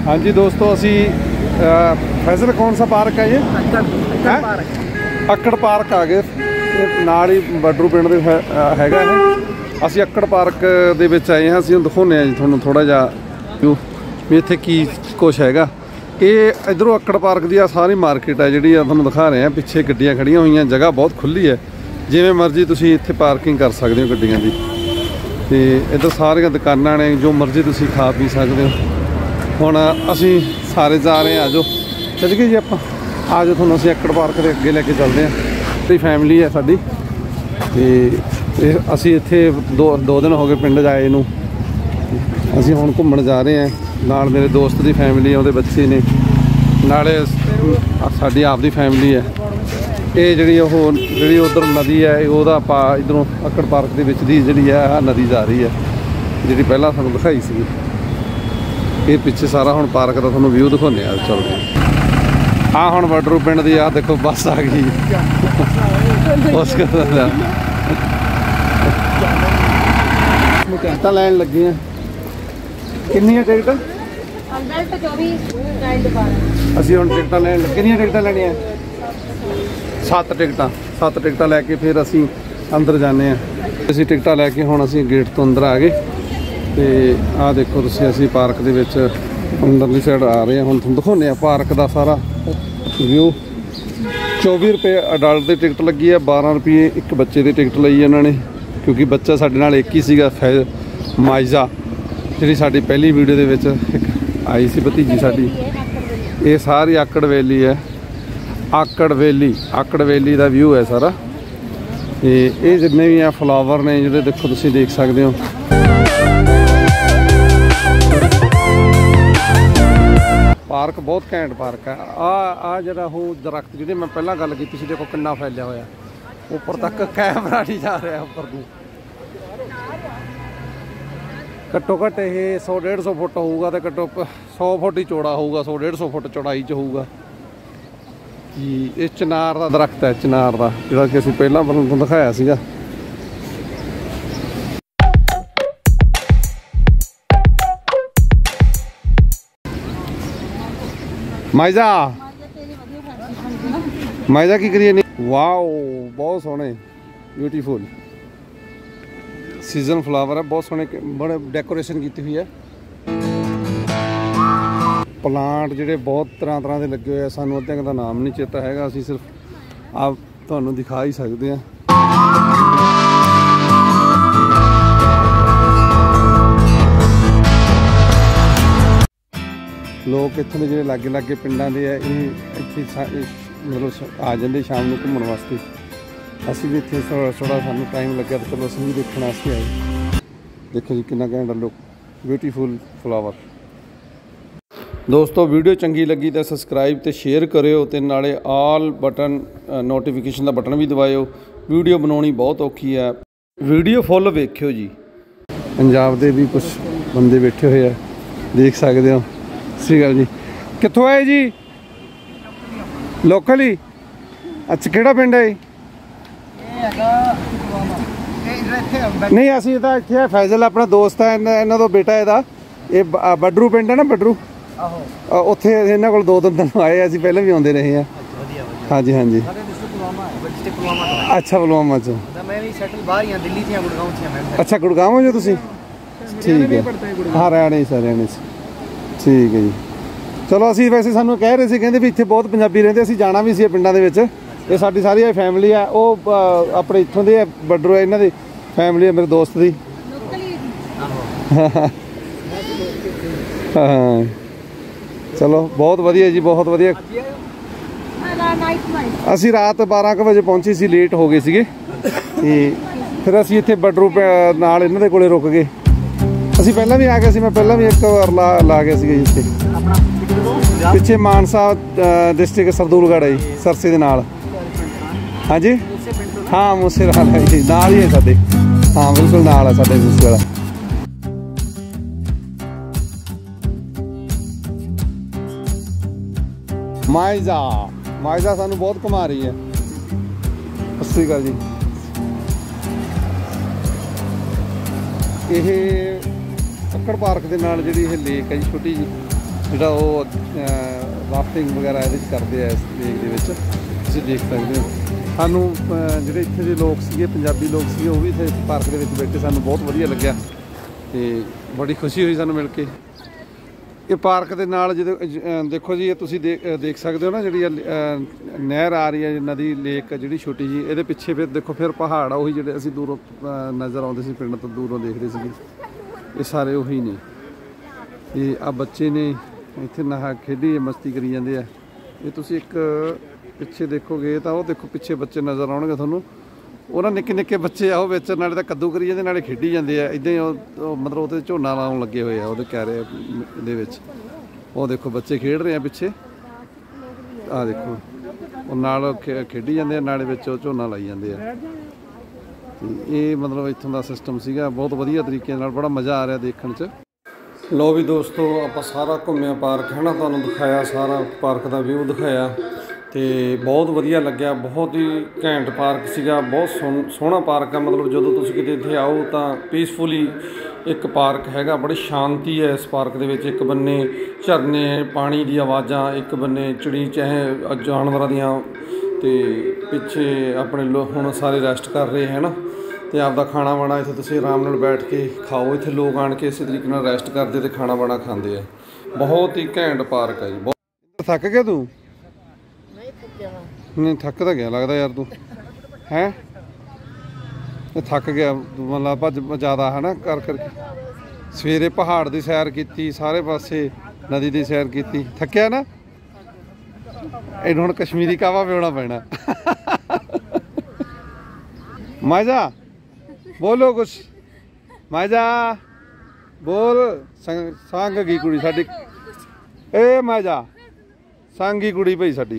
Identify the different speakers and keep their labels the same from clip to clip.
Speaker 1: हाँ जी दोस्तों, असी फैसल कौन सा पार्क है ये? अक्कड़ पार्क आ गए नाल ही बडरू पिंड दे हैगा है। असी अक्कड़ पार्क दे विच आए हैं। असी दिखाने जी तुहानूं थोड़ा जिहा भी इत्थे की कुछ हैगा। ये इधरों अक्कड़ पार्क की सारी मार्केट है जिहड़ी तुहानूं दिखा रहे हैं। पिछे गड्डियां खड़ियां हुई, जगह बहुत खुली है, जिवें मर्जी तुसीं इत्थे पार्किंग कर सकते हो गड्डियां की। तो इधर सारिया दुकानां ने, जो मर्जी तुसीं खा पी सकते हो। हुण असी सारे जा रहे हैं, आ जाओ चल गए जी आप आ जाओ। तुहानूं असीं अक्कड़ पार्क के अगे लैके चलते हैं। सारी फैमिली है साडी ते असीं इत्थे दो दिन हो गए पिंड जाए नूं। असीं हुण घुम्मण जा रहे हैं। नाल मेरे दोस्त की फैमिली, उहदे बच्चे ने, नाले साडी आप दी फैमिली है। ये जी उधर नदी है, वह इधरों अक्कड़ पार्क के विच दी जिहड़ी है नदी जा रही है, जी पहला सानूं दिखाई सी। ये पिछे सारा हुण पार्क का तुहानूं व्यू दिखाने आ चलते हैं। हाँ हुण बडरू पिंड दी देखो बस आ गई। टिकट लैन लगे हैं। कितनी टिकट? असीं हुण टिकट लैन, कितनी टिकट लैनियां? 7 टिकट लैके फिर असीं अंदर जाने हैं। असीं टिकट लैके हुण असीं गेट तो अंदर आ गए। तो आ देखो तुसीं असीं पार्क दे विच अंदरली साइड आ रहे हैं। हुण तुहानूं दिखाउने आ पार्क का सारा व्यू। 24 रुपए अडल्ट की टिकट लगी है, 12 रुपये एक बच्चे की टिकट लई इन्होंने, क्योंकि बच्चा साडे नाल एक ही सीगा माइजा, जिहड़ी साडी पहली वीडियो दे विच एक आई सी भतीजी साडी। ये सारी आकड़ वैली है, आकड़ वैली का व्यू है सारा। ये जिन्ने भी फ्लावर ने जिहड़े देखो तुसीं देख सकते हो। पार्क बहुत घैंट पार्क है। आ जरा वो दरख्त जिहड़े मैं पहला गल की सी, देखो कितना फैलिया होया, उपर तक कैमरा नहीं जा रहा उपर को। घट्टो घट्ट ये 100-150 फुट होगा, तो घट्टो 100 फुट ही चौड़ा होगा, 100-150 फुट चौड़ाई च होगा जी। ये चिनार का दरख्त है, चिनार का, जिहड़ा कि असीं पहलां तुहानूं दिखाया सीगा। माइजा की करिए नहीं। वाओ बहुत सोहने, ब्यूटीफुल सीजन फ्लावर है, बहुत सोहने बड़े डेकोरेशन की हुई है। प्लांट जिहड़े बहुत तरह के लगे हुए, सानूं अद्धियां का नाम नहीं चेता हैगा, असीं सिर्फ आप तुहानूं दिखा ही सकते हैं। लोग इत्थों के जिहड़े लागे लागे पिंडां दे है, इत्थे मतलब आ जाते शाम को घूमने वास्ते। असीं भी इत्थे थोड़ा सानूं टाइम लग्या, तो चलो असीं भी देखने वास्ते आए। देखो जी कितना घैंट लुक, ब्यूटीफुल फ्लावर। दोस्तों वीडियो चंगी लगी तो सबसक्राइब तो शेयर करियो, तो नाले आल बटन नोटिफिकेशन का बटन भी दबाइओ। वीडियो बनानी बहुत औखी है, वीडियो फुल वेखियो जी। पंजाब के भी कुछ बंदे बैठे हुए हैं, देख सकते हो। सही गल जी। कित्थों आए जी? लोकल ही? अच्छा किहड़ा पिंड है? नहीं असीं तां इत्थे फैजल अपना दोस्त है, इन्हां दा बेटा इहदा। ये बडरू पिंड है ना, बडरू उत्थे इन्हां कोल 2-3 दिन आए। असीं पहले भी आउंदे रहे हैं। हाँ जी हाँ जी। अच्छा पुलवामा च। अच्छा गुड़गांव हो जो तुसीं? ठीक है। हाँ रहने से ठीक है जी। चलो असीं वैसे सानूं कह रहे थे, कहंदे भी इत्थे बहुत पंजाबी रहिंदे, असीं जाना भी सी पिंडां दे विच। ये साडी सारी फैमिली है, वो अपने इत्थों दे बडरू है, इन्हां दी फैमिली है मेरे दोस्त दी। हाँ चलो बहुत वधिया जी, बहुत वधिया। असीं रात 12 बजे पहुंचे सी, लेट हो गए सीगे। फिर असीं इत्थे बडरू नाल इन्हां दे कोले रुक गए। असीं पहलां भी आ गए सी, मैं पहलां भी एक बार ला गया सीगा जी इत्थे। पिछे मानसा डिस्ट्रिक्ट सरदूलगढ़ है जी, सरसे दे नाल। हाँ जी हाँ मूसे वाला है जी, नाल ही है साडे। हाँ बिल्कुल नाल है साडे मूसे वाला। माइजा सानू बहुत घुमा रही है। सत श्री अकाल जी। ये अक्कड़ पार्क के नाल जिहड़ी लेक है जी छोटी जी, ਜਿਹੜਾ ਉਹ ਰਾਫਟਿੰਗ ਵਗੈਰਾ ਇਹਦੇ 'ਚ ਕਰਦੇ ਆ ਇਸ ਲੇਕ ਦੇ ਵਿੱਚ, ਤੁਸੀਂ ਦੇਖ ਸਕਦੇ ਹੋ। ਸਾਨੂੰ ਜਿਹੜੇ ਇੱਥੇ ਦੇ ਲੋਕ ਸੀਗੇ, ਪੰਜਾਬੀ ਲੋਕ ਸੀਗੇ, ਉਹ ਵੀ ਇੱਥੇ ਪਾਰਕ ਦੇ ਵਿੱਚ ਬੈਠੇ, ਸਾਨੂੰ ਬਹੁਤ ਵਧੀਆ ਲੱਗਿਆ ਤੇ ਬੜੀ ਖੁਸ਼ੀ ਹੋਈ ਸਾਨੂੰ ਮਿਲ ਕੇ। ਇਹ ਪਾਰਕ ਦੇ ਨਾਲ ਜਦੋਂ ਦੇਖੋ ਜੀ, ਇਹ ਤੁਸੀਂ ਦੇਖ ਸਕਦੇ ਹੋ ਨਾ, ਜਿਹੜੀ ਨਹਿਰ ਆ ਰਹੀ ਹੈ, ਨਦੀ ਲੇਕ ਜਿਹੜੀ ਛੋਟੀ ਜੀ, ਇਹਦੇ ਪਿੱਛੇ ਫਿਰ ਦੇਖੋ ਫਿਰ ਪਹਾੜ ਆ ਉਹੀ ਜਿਹੜੇ ਅਸੀਂ ਦੂਰੋਂ ਨਜ਼ਰ ਆਉਂਦੇ ਸੀ, ਪਿੰਡ ਤੋਂ ਦੂਰੋਂ ਦੇਖਦੇ ਸੀਗੇ, ਇਹ ਸਾਰੇ ਉਹੀ ਨੇ। ਇਹ ਆ ਬੱਚੇ ਨੇ ਇੱਥੇ ਨਹਾ ਖੇਡੀ ਮਸਤੀ ਕਰੀ ਜਾਂਦੇ ਆ। ਇਹ ਤੁਸੀਂ ਇੱਕ ਪਿੱਛੇ ਦੇਖੋਗੇ ਤਾਂ ਉਹ ਦੇਖੋ ਪਿੱਛੇ ਬੱਚੇ ਨਜ਼ਰ ਆਉਣਗੇ ਤੁਹਾਨੂੰ, ਉਹਨਾਂ ਨਿੱਕੇ ਨਿੱਕੇ ਬੱਚੇ ਆ, ਉਹ ਵਿੱਚ ਨਾਲੇ ਤਾਂ ਕੱਦੂ ਕਰੀ ਜਾਂਦੇ ਨਾਲੇ ਖੇਡੀ ਜਾਂਦੇ ਆ। ਇੱਦਾਂ ਹੀ ਉਹ ਮਤਲਬ ਉਹਦੇ ਝੋਨਾ ਲਾਉਣ ਲੱਗੇ ਹੋਏ ਆ ਉਹਦੇ ਕਿਆਰੇ ਦੇ ਵਿੱਚ। ਉਹ ਦੇਖੋ ਬੱਚੇ ਖੇਡ ਰਹੇ ਆ ਪਿੱਛੇ, ਆਹ ਦੇਖੋ ਉਹ ਨਾਲ ਖੇਡੀ ਜਾਂਦੇ ਆ, ਨਾਲੇ ਵਿੱਚ ਉਹ ਝੋਨਾ ਲਾਈ ਜਾਂਦੇ ਆ। ਇਹ ਮਤਲਬ ਇੱਥੋਂ ਦਾ ਸਿਸਟਮ ਸੀਗਾ, ਬਹੁਤ ਵਧੀਆ ਤਰੀਕੇ ਨਾਲ, ਬੜਾ ਮਜ਼ਾ ਆ ਰਿਹਾ ਦੇਖਣ 'ਚ। ਲਓ ਵੀ ਦੋਸਤੋ, ਆਪਾਂ ਸਾਰਾ ਘੁੰਮਿਆ ਪਾਰਕ, ਹੈ ਨਾ, ਤੁਹਾਨੂੰ ਦਿਖਾਇਆ ਸਾਰਾ ਪਾਰਕ ਦਾ ਵਿਊ ਦਿਖਾਇਆ ਤੇ ਬਹੁਤ ਵਧੀਆ ਲੱਗਿਆ। ਬਹੁਤ ਹੀ ਘੈਂਟ ਪਾਰਕ ਸੀਗਾ, ਬਹੁਤ ਸੋਹਣਾ ਪਾਰਕ ਆ। ਮਤਲਬ ਜਦੋਂ ਤੁਸੀਂ ਕਿਤੇ ਇੱਥੇ ਆਓ ਤਾਂ ਪੀਸਫੁਲੀ ਇੱਕ ਪਾਰਕ ਹੈਗਾ, ਬੜੀ ਸ਼ਾਂਤੀ ਹੈ ਇਸ ਪਾਰਕ ਦੇ ਵਿੱਚ। ਇੱਕ ਬੰਨੇ ਝਰਨੇ, ਪਾਣੀ ਦੀ ਆਵਾਜ਼ਾਂ, ਇੱਕ ਬੰਨੇ ਚਿੜੀ ਚਾਹੇ ਜਾਨਵਰਾਂ ਦੀਆਂ, ਤੇ ਪਿੱਛੇ ਆਪਣੇ ਲੋਕ ਹੁਣ ਸਾਰੇ ਰੈਸਟ ਕਰ ਰਹੇ ਹੈ ਨਾ, ਤੇ ਆਪਦਾ ਖਾਣਾ ਬਾਣਾ ਇੱਥੇ ਤੁਸੀਂ ਆਰਾਮ ਨਾਲ ਬੈਠ ਕੇ ਖਾਓ। ਇੱਥੇ ਲੋਕ ਆਣ ਕੇ ਇਸੇ ਤਰੀਕੇ ਨਾਲ ਰੈਸਟ ਕਰਦੇ ਤੇ ਖਾਣਾ ਬਾਣਾ ਖਾਂਦੇ ਆ। ਬਹੁਤ ਹੀ ਘੈਂਟ ਪਾਰਕ ਹੈ ਜੀ। ਬਹੁਤ ਥੱਕ ਗਿਆ ਤੂੰ? ਨਹੀਂ ਥੱਕ ਤਾਂ ਗਿਆ ਲੱਗਦਾ ਯਾਰ ਤੂੰ, ਹੈਂ? ਇਹ ਥੱਕ ਗਿਆ ਮਤਲਬ ਭੱਜ ਜ਼ਿਆਦਾ ਹੈ ਨਾ ਕਰ ਕਰਕੇ। ਸਵੇਰੇ ਪਹਾੜ ਦੀ ਸੈਰ ਕੀਤੀ, ਸਾਰੇ ਪਾਸੇ ਨਦੀ ਦੀ ਸੈਰ ਕੀਤੀ, ਥੱਕਿਆ ਨਾ? ਇਹਨੂੰ ਹੁਣ ਕਸ਼ਮੀਰੀ ਕਾਹਵਾ ਪਿਉਣਾ ਪੈਣਾ। ਮਾਜਾ ਬੋਲੋ ਕੁਛ, ਮਾਜਾ ਬੋਲ। ਸੰਗ ਗਈ ਕੁੜੀ ਸਾਡੀ, ਏ ਮਾਜਾ ਸੰਗੀ ਕੁੜੀ ਭਾਈ ਸਾਡੀ।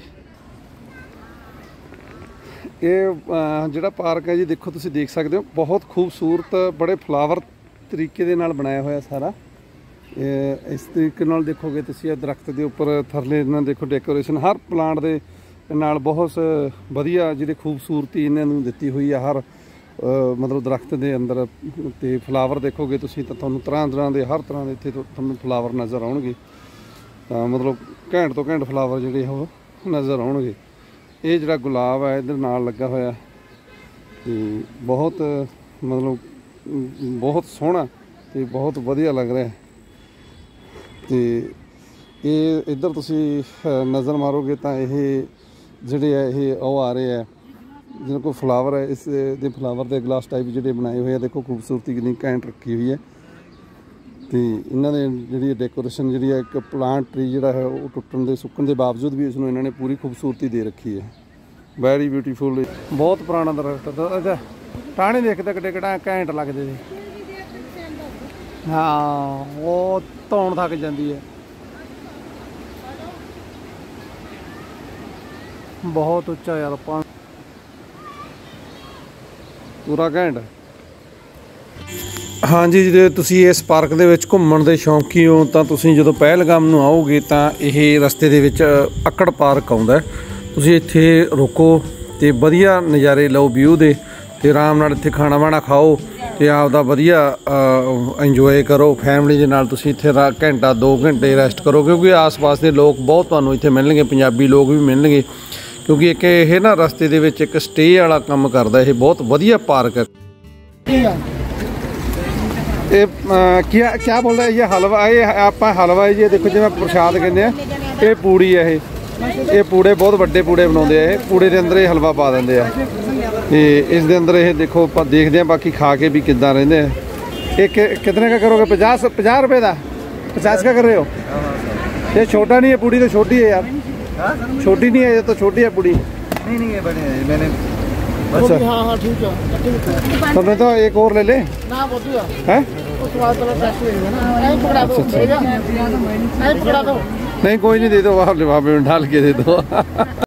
Speaker 1: ਇਹ ਜਿਹੜਾ ਪਾਰਕ ਹੈ ਜੀ, ਦੇਖੋ ਤੁਸੀਂ ਦੇਖ ਸਕਦੇ ਹੋ, ਬਹੁਤ ਖੂਬਸੂਰਤ, ਬੜੇ ਫਲਾਵਰ ਤਰੀਕੇ ਦੇ ਨਾਲ ਬਣਾਇਆ ਹੋਇਆ ਸਾਰਾ। ਇਸ ਤਰੀਕੇ ਨਾਲ ਦੇਖੋਗੇ ਤੁਸੀਂ, ਇਹ ਦਰਖਤ ਦੇ ਉੱਪਰ ਥਰਲੇ ਇਹਨਾਂ ਦੇਖੋ ਡੈਕੋਰੇਸ਼ਨ, ਹਰ ਪਲਾਂਟ ਦੇ ਨਾਲ ਬਹੁਤ ਵਧੀਆ ਜਿਹੜੀ ਖੂਬਸੂਰਤੀ ਇਹਨਾਂ ਨੂੰ ਦਿੱਤੀ ਹੋਈ ਆ ਹਰ ਮਤਲਬ ਦਰਖਤ ਦੇ ਅੰਦਰ। ਤੇ ਫਲਾਵਰ ਦੇਖੋਗੇ ਤੁਸੀਂ ਤਾਂ ਤੁਹਾਨੂੰ ਤਰ੍ਹਾਂ ਤਰ੍ਹਾਂ ਦੇ, ਹਰ ਤਰ੍ਹਾਂ ਦੇ ਇੱਥੇ ਤੁਹਾਨੂੰ ਫਲਾਵਰ ਨਜ਼ਰ ਆਉਣਗੇ। ਤਾਂ ਮਤਲਬ ਘੈਂਟ ਤੋਂ ਘੈਂਟ ਫਲਾਵਰ ਜਿਹੜੇ ਉਹ ਨਜ਼ਰ ਆਉਣਗੇ। ਇਹ ਜਿਹੜਾ ਗੁਲਾਬ ਹੈ ਇਹਦੇ ਨਾਲ ਲੱਗਾ ਹੋਇਆ ਤੇ ਬਹੁਤ ਮਤਲਬ ਬਹੁਤ ਸੋਹਣਾ ਤੇ ਬਹੁਤ ਵਧੀਆ ਲੱਗ ਰਿਹਾ। ਤੇ ਇਹ ਇੱਧਰ ਤੁਸੀਂ ਨਜ਼ਰ ਮਾਰੋਗੇ ਤਾਂ ਇਹ ਜਿਹੜੇ ਆ ਇਹ ਉਹ ਆ ਰਹੇ ਆ ਜਿਹਨਾਂ ਕੋਲ ਫਲਾਵਰ ਹੈ, ਇਸ ਦੇ ਫਲਾਵਰ ਦੇ ਗਲਾਸ ਟਾਈਪ ਜਿਹੜੇ ਬਣਾਏ ਹੋਏ ਆ। ਦੇਖੋ ਖੂਬਸੂਰਤੀ ਕਿੰਨੀ ਘੈਂਟ ਰੱਖੀ ਹੋਈ ਹੈ। ਤੇ ਇਹਨਾਂ ਦੇ ਜਿਹੜੀ ਡੈਕੋਰੇਸ਼ਨ ਜਿਹੜੀ ਹੈ, ਇੱਕ ਪਲਾਂਟ ਟਰੀ ਜਿਹੜਾ ਹੈ ਉਹ ਟੁੱਟਣ ਦੇ ਸੁੱਕਣ ਦੇ ਬਾਵਜੂਦ ਵੀ ਇਸ ਨੂੰ ਇਹਨਾਂ ਨੇ ਪੂਰੀ ਖੂਬਸੂਰਤੀ ਦੇ ਰੱਖੀ ਹੈ। Very beautiful. ਬਹੁਤ ਪੁਰਾਣਾ ਦਰਖਤ, ਟਾਹਣੇ ਦੇਖਦੇ ਕਿੱਡੇ ਕਿੱਡਾ ਘੈਂਟ ਲੱਗਦੇ ਸੀ। ਹਾਂ ਉਹ ਧੌਣ ਥੱਕ ਜਾਂਦੀ ਹੈ, ਬਹੁਤ ਉੱਚਾ ਯਾਰ, ਪੂਰਾ ਘੈਂਟ। ਹਾਂਜੀ, ਜੇ ਤੁਸੀਂ ਇਸ ਪਾਰਕ ਦੇ ਵਿੱਚ ਘੁੰਮਣ ਦੇ ਸ਼ੌਂਕੀ ਹੋ ਤਾਂ ਤੁਸੀਂ ਜਦੋਂ ਪਹਿਲਗਾਮ ਨੂੰ ਆਓਗੇ ਤਾਂ ਇਹ ਰਸਤੇ ਦੇ ਵਿੱਚ ਅੱਕੜ ਪਾਰਕ ਆਉਂਦਾ। ਤੁਸੀਂ ਇੱਥੇ ਰੁਕੋ ਤੇ ਵਧੀਆ ਨਜ਼ਾਰੇ ਲਓ ਵਿਊ ਦੇ, ਤੇ ਆਰਾਮ ਨਾਲ ਇੱਥੇ ਖਾਣਾ ਬਾਣਾ ਖਾਓ ਤੇ ਆਪਦਾ ਵਧੀਆ ਇੰਜੋਏ ਕਰੋ ਫੈਮਿਲੀ ਦੇ ਨਾਲ। ਤੁਸੀਂ ਇੱਥੇ ਘੰਟਾ 2 ਘੰਟੇ ਰੈਸਟ ਕਰੋ, ਕਿਉਂਕਿ ਆਸ-ਪਾਸ ਦੇ ਲੋਕ ਬਹੁਤ ਤੁਹਾਨੂੰ ਇੱਥੇ ਮਿਲਣਗੇ, ਪੰਜਾਬੀ ਲੋਕ ਵੀ ਮਿਲਣਗੇ, ਕਿਉਂਕਿ ਇੱਕ ਇਹ ਨਾ ਰਸਤੇ ਦੇ ਵਿੱਚ ਇੱਕ ਸਟੇ ਵਾਲਾ ਕੰਮ ਕਰਦਾ। ਇਹ ਬਹੁਤ ਵਧੀਆ ਪਾਰਕ ਹੈ। ਇਹ ਕਿਆ ਬੋਲਦਾ ਇਹ ਹਲਵਾ, ਇਹ ਆਪਾਂ ਹਲਵਾ ਜੀ ਦੇਖੋ ਜਿਵੇਂ ਪ੍ਰਸ਼ਾਦ ਕਹਿੰਦੇ ਆ, ਇਹ ਪੂੜੀ ਹੈ। ਇਹ ਪੂੜੇ ਬਹੁਤ ਵੱਡੇ ਪੂੜੇ ਬਣਾਉਂਦੇ ਆ। ਇਹ ਪੂੜੇ ਦੇ ਅੰਦਰ ਇਹ ਹਲਵਾ ਪਾ ਦਿੰਦੇ ਆ ਤੇ ਇਸ ਦੇ ਅੰਦਰ ਇਹ ਦੇਖੋ ਆਪਾਂ ਦੇਖਦੇ ਹਾਂ ਬਾਕੀ ਖਾ ਕੇ ਵੀ ਕਿੱਦਾਂ ਰਹਿੰਦੇ ਆ। ਇਹ ਕਿਤਨੇ का करोगे? 50 रुपये का? 50 का कर रहे हो? ये छोटा नहीं है, पूड़ी तो छोटी है यार, छोटी नहीं है, ये तो छोटी है पूड़ी। नहीं है बड़े है मैंने। अच्छा हाँ ठीक है, तो मैं तो एक और ले ले हैं। नहीं कोई नहीं, दे दो, वहाँ पे डाल के दे दो।